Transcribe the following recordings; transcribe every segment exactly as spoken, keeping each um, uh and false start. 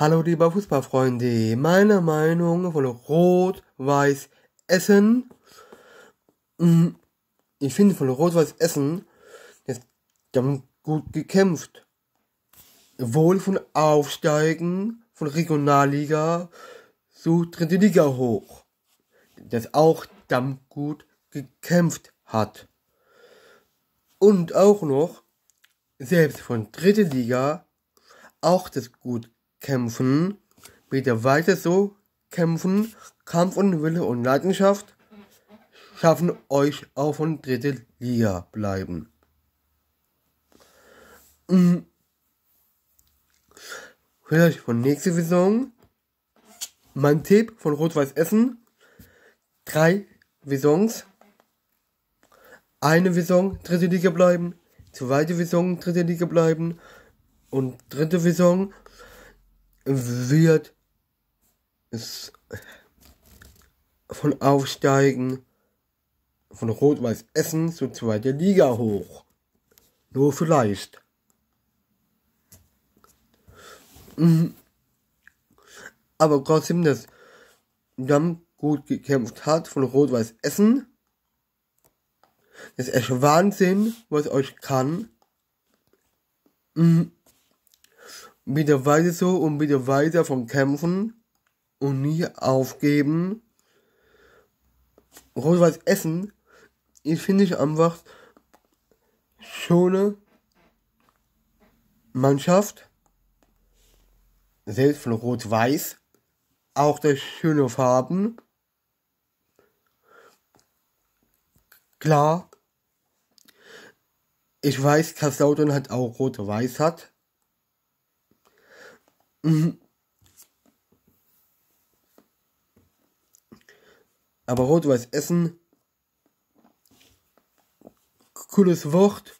Hallo liebe Fußballfreunde, meine Meinung von Rot-Weiß Essen. Ich finde von Rot-Weiß Essen, die haben gut gekämpft. Wohl von Aufsteigen von Regionalliga zu dritte Liga hoch. Das auch dann gut gekämpft hat. Und auch noch, selbst von dritte Liga, auch das gut kämpfen, wieder weiter so kämpfen, Kampf und Wille und Leidenschaft schaffen euch auch von dritte Liga bleiben. Hm. Vielleicht von nächster Saison. Mein Tipp von Rot-Weiß Essen. Drei Saisons. Eine Saison dritte Liga bleiben. Zweite Saison dritte Liga bleiben. Und dritte Saison wird es von Aufsteigen von Rot-Weiß Essen zu zweiter Liga hoch. Nur vielleicht. Aber trotzdem, dass dann gut gekämpft hat von Rot-Weiß Essen. Das ist echt Wahnsinn, was euch kann. Wieder weiter so und wieder weiter von kämpfen und nie aufgeben. Rot-Weiß Essen, ich finde ich einfach schöne Mannschaft. Selbst von Rot-Weiß. Auch das schöne Farben. Klar. Ich weiß, Kaiserslautern hat auch Rot-Weiß hat. Mhm. Aber Rot-Weiß Essen, cooles Wort,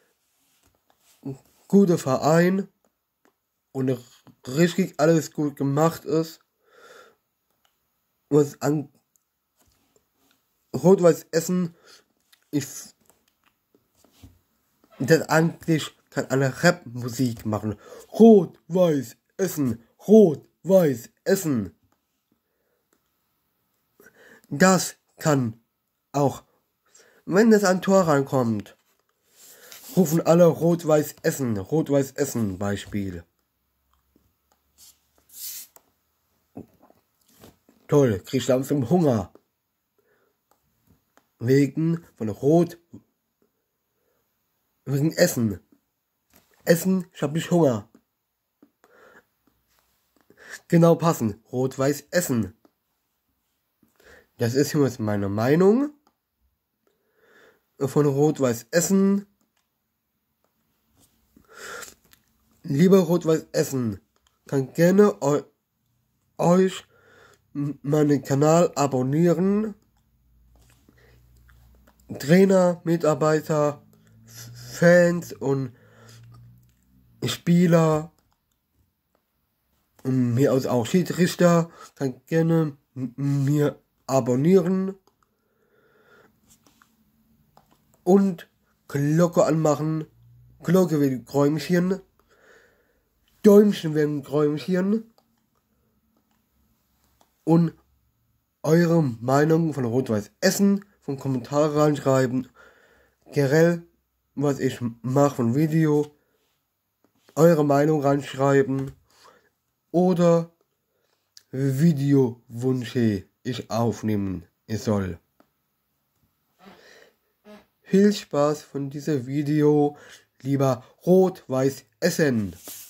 guter Verein und richtig alles gut gemacht ist. Was an Rot-Weiß Essen, ich das eigentlich kann eine Rap-Musik machen. Rot-Weiß Essen, Rot-Weiß Essen. Das kann auch, wenn es an Tor reinkommt, rufen alle Rot-Weiß Essen, Rot-Weiß Essen Beispiel. Toll, krieg ich langsam Hunger. Wegen von Rot, wegen Essen. Essen, ich hab nicht Hunger. Genau passen, Rot-Weiß Essen. Das ist jetzt meine Meinung von Rot-Weiß Essen. Lieber Rot-Weiß Essen, kann gerne eu euch meinen Kanal abonnieren. Trainer, Mitarbeiter, Fans und Spieler und mir aus auch Schiedsrichter kann gerne mir abonnieren und Glocke anmachen. Glocke wegen Träumchen, Däumchen wegen Träumchen und eure Meinung von Rot-Weiß Essen von Kommentare reinschreiben. Generell, was ich mache von Video, eure Meinung reinschreiben oder Videowünsche ich aufnehmen soll. Viel Spaß von diesem Video, lieber Rot-Weiß Essen.